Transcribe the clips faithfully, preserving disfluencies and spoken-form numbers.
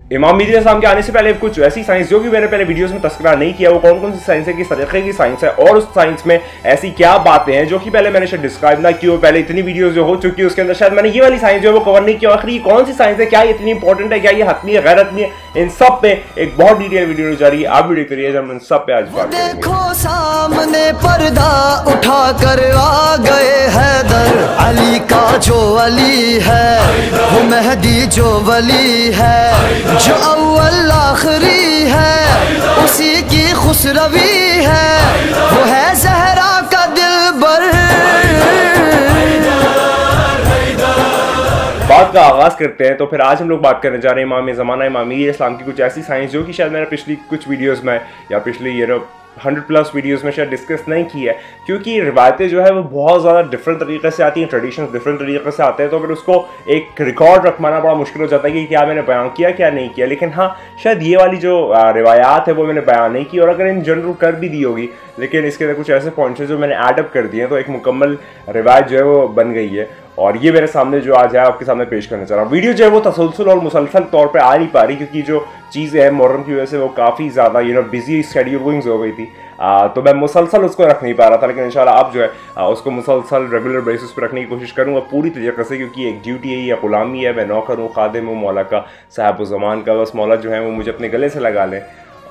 इमाम मेहदी अलैहिस्सलाम के आने से पहले कुछ ऐसी साइंस जो कि मैंने पहले वीडियोस में तस्करा नहीं किया, वो कौन कौन सी साइंस है, किस तरीके की साइंस है, और उस साइंस में ऐसी क्या बातें हैं जो कि पहले मैंने शायद डिस्क्राइब ना की हो, पहले इतनी वीडियोस जो हो चुकी है उसके अंदर शायद मैंने ये वाली साइंस जो है वो कवर नहीं किया। आखिर ये कौन सी साइंस है, क्या ये इतनी इंपॉर्टेंट है, क्या ये हतमी है, गैर हतमी है, इन सब पे एक बहुत डिटेल वीडियो जा रही है। आप वीडियो करिए, हम इन सब पे आज बात करेंगे। देखो सामने पर्दा उठा कर आ गए हैदर, अली का जो अली है वो मेहदी जो वली है, जो अव्वल आखिरी है उसी की खुसरवी है, वो है ज़हरा का दिलबर। बात का आगाज करते हैं। तो फिर आज हम लोग बात करने जा रहे हैं इमाम ज़माना इमाम मेहदी अलैहिस्सलाम की कुछ ऐसी साइंस जो कि शायद मैंने पिछली कुछ वीडियोस में या पिछली ये हंड्रेड प्लस वीडियोस में शायद डिस्कस नहीं की है, क्योंकि रिवायतें जो है वो बहुत ज़्यादा डिफरेंट तरीके से आती हैं, ट्रेडिशन डिफरेंट तरीके से आते हैं, तो फिर उसको एक रिकॉर्ड रख पाना बड़ा मुश्किल हो जाता है कि क्या मैंने बयान किया क्या नहीं किया। लेकिन हाँ, शायद ये वाली जो रिवायात है वो मैंने बयान नहीं की, और अगर इन जनरल कर भी दी होगी, लेकिन इसके अंदर कुछ ऐसे पॉइंट्स हैं जो मैंने एडअप कर दिए हैं, तो एक मुकम्मल रिवायत जो है वो बन गई है। और ये मेरे सामने जो आज है आपके सामने पेश करना चाह रहा हूँ। वीडियो जो है वो तसलसल और मुसलसल तौर पे आ नहीं पा रही, क्योंकि जो चीज़ें हैं मुहर्रम की वजह से वो काफ़ी ज़्यादा यू नो बिजी शेड्यूलिंग्स हो गई थी, आ, तो मैं मुसलसल उसको रख नहीं पा रहा था। लेकिन इंशाल्लाह अब जो है आ, उसको मुसलसल रेगुलर बेसिस पर रखने की कोशिश करूँगा पूरी तरीके से, क्योंकि एक ड्यूटी है या गुलामी है, मैं नौकर हूँ, खादिम हूँ मौला का, साहिब ज़मान का। बस मौला जो है वो मुझे अपने गले से लगा लें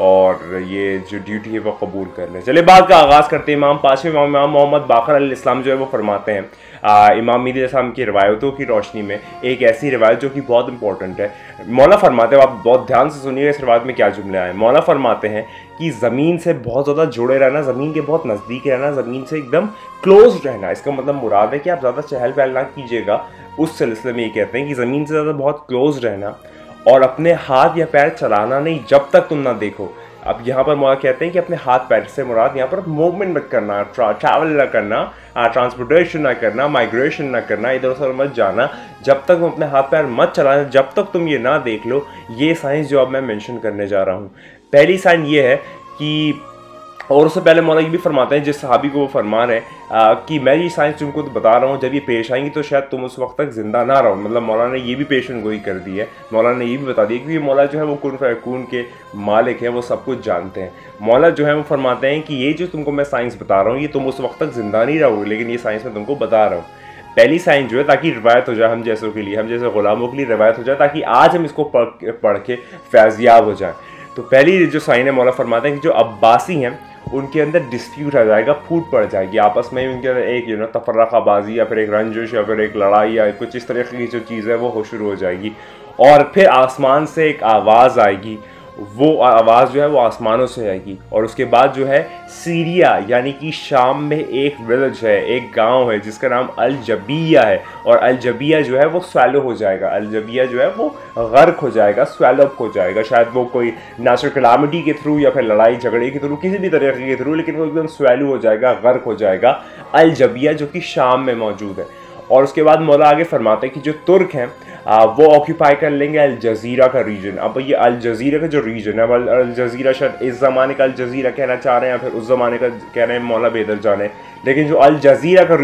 और ये जो ड्यूटी है वो कबूल कर लें। चलिए बात का आगाज़ करते हैं। इमाम पाँचवें इमाम इमाम मोहम्मद बाक़र अलैहिस्सलाम जो है वो फरमाते हैं आ, इमाम मेहदी अलैहिस्सलाम की रिवायतों की रोशनी में एक ऐसी रिवायत जो कि बहुत इंपॉर्टेंट है। मौला फरमाते हैं, आप बहुत ध्यान से सुनिएगा इस रिवायत में क्या जुमले आए। मौला फरमाते हैं कि ज़मीन से बहुत ज़्यादा जुड़े रहना, ज़मीन के बहुत नज़दीक रहना, ज़मीन से एकदम क्लोज रहना, इसका मतलब मुराद है कि आप ज़्यादा चहल पहल ना कीजिएगा। उस सिलसिले में ये कहते हैं कि ज़मीन से ज़्यादा बहुत क्लोज रहना, और अपने हाथ या पैर चलाना नहीं जब तक तुम ना देखो। अब यहाँ पर मौला कहते हैं कि अपने हाथ पैर से मुराद यहाँ पर मूवमेंट मत करना, ट्रा, ट्रैवल ना करना, ट्रांसपोर्टेशन ना करना, माइग्रेशन ना करना, इधर उधर मत जाना जब तक तुम अपने हाथ पैर मत चलाना, जब तक तुम ये ना देख लो। ये साइंस जो अब मैं मेंशन करने जा रहा हूँ, पहली साइन ये है कि, और उससे पहले मौला ये भी फरमाते हैं जिस सहाबी को वो फरमा रहे हैं कि मैं ये साइंस तुमको तो बता रहा हूँ, जब ये पेश आएंगी तो शायद तुम उस वक्त तक जिंदा ना रहो। मतलब मौला ने ये भी पेशन गोई कर दी है, मौला ने ये भी बता दिया कि मौला जो है वो कुन फयकून के मालिक हैं, वो सब कुछ जानते हैं। मौला जो है वो फरमाते हैं कि ये जो तुमको मैं साइंस बता रहा हूँ ये तुम उस वक्त तक जिंदा नहीं रहोगे, लेकिन ये साइंस मैं तुमको बता रहा हूँ। पहली साइंस जो है, ताकि रिवायत हो जाए हम जैसों के लिए, हम जैसे गुलामों के लिए रिवायत हो जाए, ताकि आज हम इसको पढ़ पढ़ के फैज़याब हो जाए। तो पहली जो साइन है, मौला फरमाते हैं कि जो अब्बासी हैं उनके अंदर डिस्प्यूट आ जाएगा, फूट पड़ जाएगी आपस में, उनके अंदर एक यू नो तफर्रक़ाबाजी या फिर एक रंजिश या फिर एक लड़ाई या कुछ इस तरह की जो चीज़ है वो हो शुरू हो जाएगी। और फिर आसमान से एक आवाज़ आएगी, वो आवाज़ जो है वो आसमानों से आएगी। और उसके बाद जो है सीरिया यानी कि शाम में एक विलेज है, एक गांव है जिसका नाम अल जबिया है, और अल जबिया जो है वो स्वैलो हो जाएगा, अल जबिया जो है वो गर्क हो जाएगा, स्वैलो अप हो जाएगा। शायद वो कोई नेचुरल कैलामिटी के थ्रू या फिर लड़ाई झगड़े के थ्रू, किसी भी तरीके के थ्रू, लेकिन वो एकदम स्वैलो हो जाएगा, गर्क हो जाएगा, अल जबिया जो कि शाम में मौजूद है। और उसके बाद मौला आगे फरमाते हैं कि जो तुर्क हैं आ, वो ऑक्यूपाई कर लेंगे अल जजीरा का रीजन। अब ये अल जजीरा का जो रीजन है, अल जजीरा शायद इस ज़माने का अल जजीरा कहना चाह रहे हैं या फिर उस ज़माने का कह रहे हैं, मौला बेहतर जाने, लेकिन जो अल जजीरा का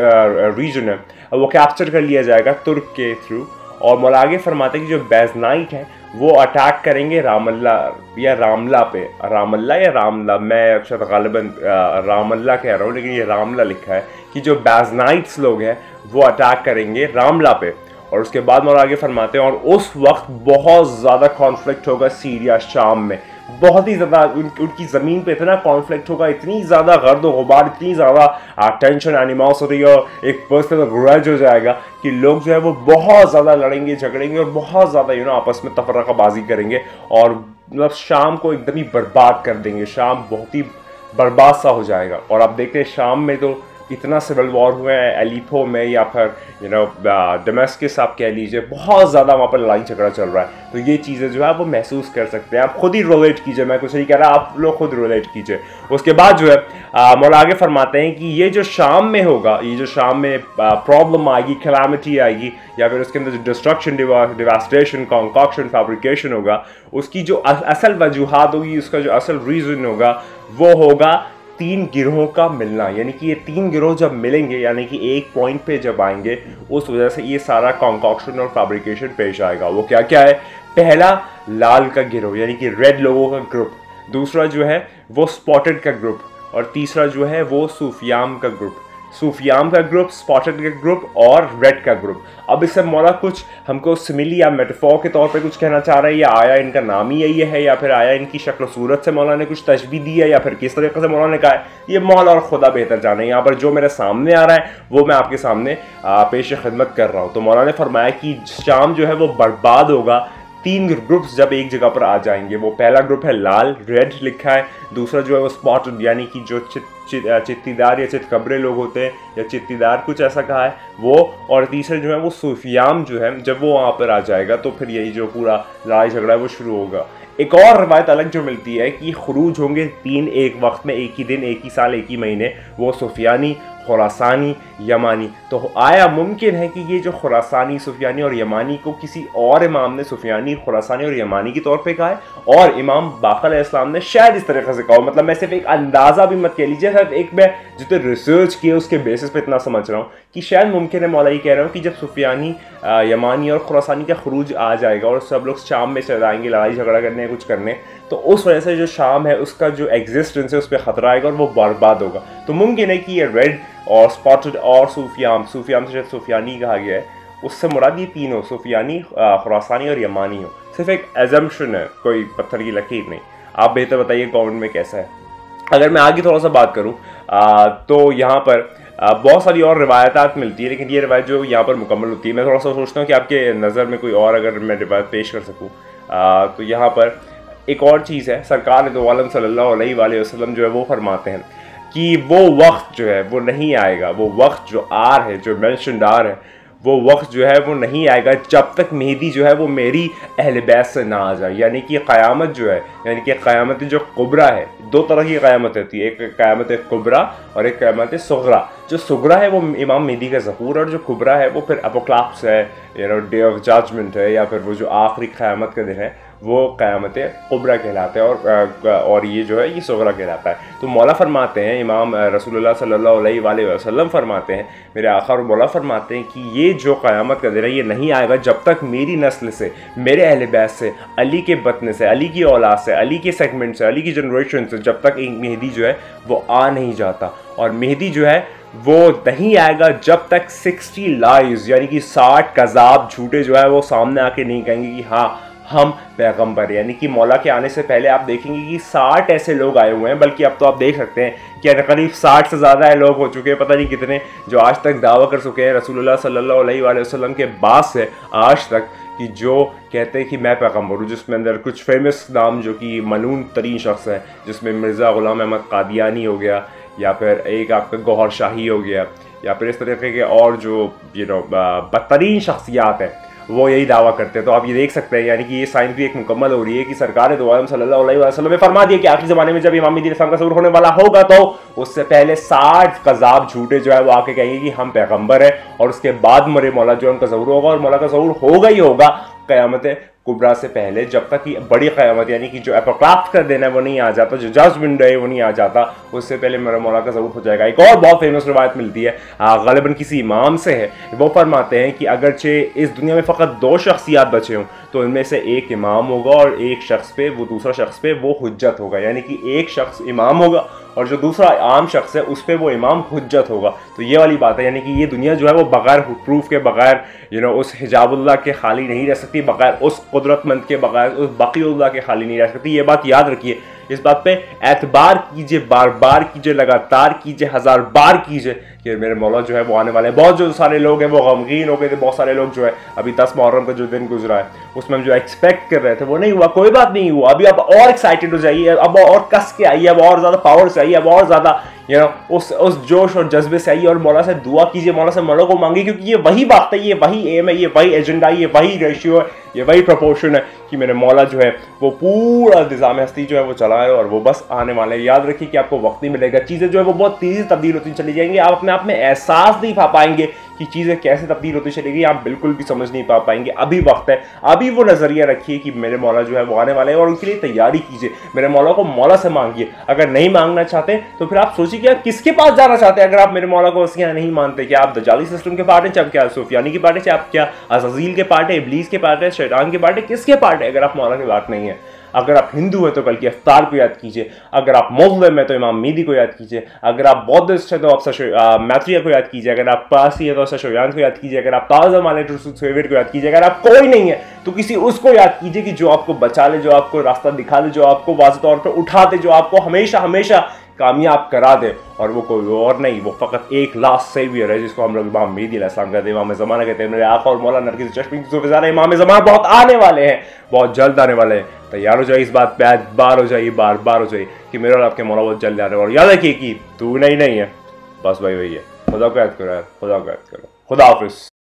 रीजन है वो कैप्चर कर लिया जाएगा तुर्क के थ्रू। और मौला आगे फरमाते हैं कि जो बैजनाइट हैं वो अटैक करेंगे रामल्ला या रामला पे, रामल्ला या रामला, मैं शायद गालिबन रामल्ला कह रहा हूँ लेकिन ये रामला लिखा है, कि जो बैजनाइट्स लोग हैं वो अटैक करेंगे रामला पे। और उसके बाद मौला आगे फरमाते हैं और उस वक्त बहुत ज़्यादा कॉन्फ्लिक्ट होगा सीरिया शाम में, बहुत ही ज़्यादा उन, उनकी ज़मीन पे इतना कॉन्फ्लिक्ट होगा, इतनी ज़्यादा गर्द गुबार, इतनी ज़्यादा टेंशन एनिमोसिटी और एक पर्सनल ग्रज हो जाएगा कि लोग जो है वो बहुत ज़्यादा लड़ेंगे झगड़ेंगे और बहुत ज़्यादा यू नो आपस में तफर्रक़ाबाजी करेंगे और मतलब शाम को एकदम ही बर्बाद कर देंगे। शाम बहुत ही बर्बाद सा हो जाएगा। और आप देखते हैं शाम में तो इतना सिविल वॉर हुए हैं, एलिपो में या फिर यू नो डमेस्कस आप कह लीजिए, बहुत ज़्यादा वहाँ पर लड़ाई झगड़ा चल रहा है। तो ये चीज़ें जो है आप वो महसूस कर सकते हैं, आप खुद ही रिलेट कीजिए, मैं कुछ नहीं कह रहा, आप लोग खुद रिलेट कीजिए। उसके बाद जो है मौला आगे फरमाते हैं कि ये जो शाम में होगा, ये जो शाम में प्रॉब्लम आएगी, कैलामिटी आएगी या फिर उसके अंदर जो डिस्ट्रक्शन, डिवास्टेशन, कॉन्कॉक्शन, फैब्रिकेशन होगा, उसकी जो असल वजूहात होगी, उसका जो असल रीज़न होगा वो होगा तीन गिरोहों का मिलना, यानी कि ये तीन गिरोह जब मिलेंगे यानी कि एक पॉइंट पे जब आएंगे, उस वजह से ये सारा कॉन्कॉक्शन और फैब्रिकेशन पेश आएगा। वो क्या क्या है? पहला लाल का गिरोह यानी कि रेड लोगों का ग्रुप, दूसरा जो है वो स्पॉटेड का ग्रुप, और तीसरा जो है वो सूफियाम का ग्रुप। सूफियाम का ग्रुप, स्पॉटेड का ग्रुप और रेड का ग्रुप। अब इससे मौला कुछ हमको सिमिली या मेटाफोर के तौर पे कुछ कहना चाह रहा है, या आया इनका नाम ही यही है, या फिर आया इनकी शक्ल सूरत से मौला ने कुछ तशबीह दी है, या फिर किस तरीके से मौला ने कहा है, ये मौला और खुदा बेहतर जाने। यहाँ पर जो मेरे सामने आ रहा है वो मैं आपके सामने पेश खिदमत कर रहा हूँ। तो मौला ने फरमाया कि शाम जो है वो बर्बाद होगा तीन ग्रुप्स जब एक जगह पर आ जाएंगे। वो पहला ग्रुप है लाल, रेड लिखा है, दूसरा जो है वो स्पॉटेड यानी कि जो चित, चित, चित्तीदार या चितकबरे लोग होते हैं, या चित्तीदार कुछ ऐसा कहा है वो, और तीसरा जो है वो सूफियाम जो है, जब वो वहाँ पर आ जाएगा तो फिर यही जो पूरा लड़ाई झगड़ा है वो शुरू होगा। एक और रवायत अलग जो मिलती है कि खुरूज होंगे तीन एक वक्त में, एक ही दिन, एक ही साल, एक ही महीने, वो सुफियानी, खुरासानी, यमानी। तो आया मुमकिन है कि ये जो खुरासानी, सुफियानी और यमानी को किसी और इमाम ने सुफियानी, खुरासानी और यमानी के तौर पे कहा है, और इमाम बाक़र अलैहिस्सलाम ने शायद इस तरीके से कहा। मतलब मैं सिर्फ एक अंदाज़ा भी मत कह लीजिए, सिर्फ एक मैं जितने रिसर्च किए उसके बेसिस पे इतना समझ रहा हूँ कि शायद मुमकिन है, मौला ये कह रहा हूँ कि जब सुफियानी, यमानी और खुरासानी का खुरूज आ जाएगा और सब लोग शाम में चले आएंगे लड़ाई झगड़ा करने, कुछ करने, तो उस वजह से जो शाम है उसका जो एग्जिस्टेंस है उस पर ख़तरा आएगा और वो बर्बाद होगा। तो मुमकिन है कि ये रेड और स्पॉटेड और सूफियाम, सूफियाम से शायद सूफियानी कहा गया है, उससे मुराद ये तीनों सूफियानी, खुरासानी और यमानी हो। सिर्फ एक एजम्पशन है, कोई पत्थर की लकीर नहीं। आप बेहतर बताइए कमेंट में कैसा है। अगर मैं आगे थोड़ा सा बात करूँ तो यहाँ पर आ, बहुत सारी और रिवायतात मिलती है, लेकिन ये रिवायत जो यहाँ पर मुकम्मल होती है, मैं थोड़ा सा सोचता हूँ कि आपके नज़र में कोई और अगर मैं रिवायत पेश कर सकूँ। तो यहाँ पर एक और चीज़ है, सरकार दो आलम सल्लल्लाहु अलैहि वसल्लम जो है वो फरमाते हैं कि वो वक्त जो है वो नहीं आएगा, वो वक्त जो आर है, जो मेंशन्ड आर है, वो वक्त जो है वो नहीं आएगा जब तक मेहदी जो है वो मेरी अहल बैत से ना आ जाए। यानी कि क़यामत जो है, यानी कि क़यामत जो कुबरा है, दो तरह की क़यामत होती है, एक क़यामत कुबरा और एक क़यामत सुगरा। जो सुगरा है वो इमाम मेहदी का ज़हूर, और जो कुबरा है वो फिर अपोक्लाप्स है, you know day of judgement है, या फिर वो जो आखिरी क़यामत का दिन है वो क़यामत कुबरा कहलाता है, और और ये जो है ये सुगरा कहलाता है। तो मौला फरमाते हैं, इमाम रसूलुल्लाह सल्लल्लाहु अलैहि वसल्लम फरमाते हैं, मेरे आका और मौला फरमाते हैं कि ये जो क़यामत का दिन है ये नहीं आएगा जब तक मेरी नस्ल से, मेरे अहले बैत से, अली के बतन से, अली की औलाद से, अली के सेगमेंट से, अली की जनरेशन से, जब तक एक मेहदी जो है वो आ नहीं जाता। और मेहदी जो है वो नहीं आएगा जब तक सिक्सटी लाइज यानी कि साठ कज़ाब झूठे जो है वो सामने आके नहीं कहेंगे कि हाँ हम पैगंबर। यानी कि मौला के आने से पहले आप देखेंगे कि साठ ऐसे लोग आए हुए हैं, बल्कि अब तो आप देख सकते हैं कि करीब साठ से ज़्यादा लोग हो चुके हैं, पता नहीं कितने, जो आज तक दावा कर चुके हैं रसूलुल्लाह सल्लल्लाहु अलैहि वसल्लम के बाद से आज तक कि जो कहते हैं कि मैं पैगंबर हूँ। जिसमें अंदर कुछ फेमस नाम जो कि मलून तरीन शख्स हैं, जिसमें मिर्ज़ा ग़ुलाम अहमद कादियानी हो गया, या फिर एक आपका गौहर शाही हो गया, या फिर इस तरीके के और जो यू नो बदतरीन शख्सियात हैं वो यही दावा करते हैं। तो आप ये देख सकते हैं, यानी कि ये साइंस भी एक मुकम्मल हो रही है कि सरकार दो आलम सल्लल्लाहु अलैहि वसल्लम ने फरमा दिया कि आखिरी ज़माने में जब इमाम मेहदी अलैहिस्सलाम का ज़हूर होने वाला होगा तो उससे पहले साठ कज़ाब झूठे जो है वो आके कहेंगे कि हम पैगंबर हैं, और उसके बाद मरे मौला जो उनका ज़हूर होगा, और मौला का ज़हूर होगा ही होगा क़यामत कुबरा से पहले, जब तक कि बड़ी क़यामत यानी कि जो एपोक्लाप्स कर देना है वो नहीं आ जाता, जो जजमेंट है वो नहीं आ जाता, उससे पहले मेरा मौला का ज़हूर हो जाएगा। एक और बहुत फेमस रिवायत मिलती है, ग़ालिबन किसी इमाम से है, वो फरमाते हैं कि अगरचे इस दुनिया में फ़कत दो शख्सियात बचे हों तो इनमें से एक इमाम होगा और एक शख्स पे, वो दूसरा शख्स पे वो हुज्जत होगा। यानी कि एक शख्स इमाम होगा और जो दूसरा आम शख्स है उस पर वो इमाम हुज्जत होगा। तो ये वाली बात है, यानी कि ये दुनिया जो है वो बगैर प्रूफ के, बगैर यू नो उस हिजाबुल्लाह के खाली नहीं रह सकती, बगैर उस कुदरतमंद के, बगैर उस बक़ीउल्लाह के खाली नहीं रह सकती। ये बात याद रखिए, इस बात पे एतबार कीजिए, बार बार कीजिए, लगातार कीजिए, हज़ार बार कीजिए कि मेरे मौला जो है वो आने वाले हैं। बहुत जो सारे लोग हैं वो गमगीन हो गए थे, बहुत सारे लोग जो है अभी दस मुहर्रम का जो दिन गुजरा है उसमें हम जो एक्सपेक्ट कर रहे थे वो नहीं हुआ, कोई बात नहीं हुआ। अभी अब और एक्साइटेड हो जाइए, अब और कस के आइए, अब और ज़्यादा पावर से आइए, अब और ज़्यादा यू नो उस उस जोश और जज्बे से आइए और मौला से दुआ कीजिए, मौला से मौला को मांगिए, क्योंकि ये वही बात है, ये वही एम है, ये वही एजेंडा, ये वही रेशियो है, ये वही प्रपोर्शन है कि मेरे मौला जो है वो पूरा निज़ाम हस्ती जो है वो चला है और वो बस आने वाले हैं। याद रखिए कि आपको वक्त नहीं मिलेगा, चीज़ें जो है वो बहुत तेज़ी से तब्दील होती चली जाएंगी, आप अपने आप में एहसास नहीं पा पाएंगे कि चीज़ें कैसे तब्दील होती चलेगी आप बिल्कुल भी समझ नहीं पा पाएंगे। अभी वक्त है, अभी वो नज़रिया रखिए कि मेरे मौला जो है वो आने वाले हैं और उनके लिए तैयारी कीजिए। मेरे मौला को मौला से मांगिए। अगर नहीं मांगना चाहते तो फिर आप सोचिए कि आप किसके पास जाना चाहते हैं। अगर आप मेरे मौला को वसीयत नहीं मानते, क्या आप दजाली सिस्टम के पार्ट हैं, चाहे क्या सुफियानी के पार्ट है, चाहे आप क्या अज़ील के पार्ट है, इब्लीस के पार्ट है, शैतान के पार्ट है, किसके पार्ट है? अगर आप मौला के पार्ट नहीं है। अगर आप हिंदू हैं तो कल की अफ्तार को याद कीजिए। अगर आप मुस्लिम हैं तो इमाम मीदी को याद कीजिए। अगर आप बौद्धिस्ट हैं तो आप मैत्रिया को याद कीजिए। अगर आप पारसी हैं तो शोयान को याद कीजिए। अगर आप ताज़ा माने तो फेवरेट को याद कीजिए। अगर आप कोई नहीं है तो किसी उसको याद कीजिए कि जो आपको बचा ले, जो आपको रास्ता दिखा ले, जो आपको वाज़ेह तौर पर उठा दे, जो आपको हमेशा हमेशा कामयाब करा दे। और वो कोई और नहीं, वो फ़कत एक लास्ट सेवियर है जिसको हम लोग इमाम मेहदी अलैहिस्सलाम कहते हैं, इमाम ज़माना कहते हैं। मेरे आका और मौला नरगिस चश्मी ज़ुफ़ार इमाम ज़माना बहुत आने वाले हैं, बहुत जल्द आने वाले हैं। तैयार हो जाइए इस बात पे, बार हो जाइए, बार बार हो जाइए कि मेरे और आपके मौला बहुत जल्द आ रहे हैं। और याद रखिए कि तू नहीं नहीं है, बस भाई वही है। खुदा को याद करो यार, खुदा को याद करो। खुदा हाफिज़।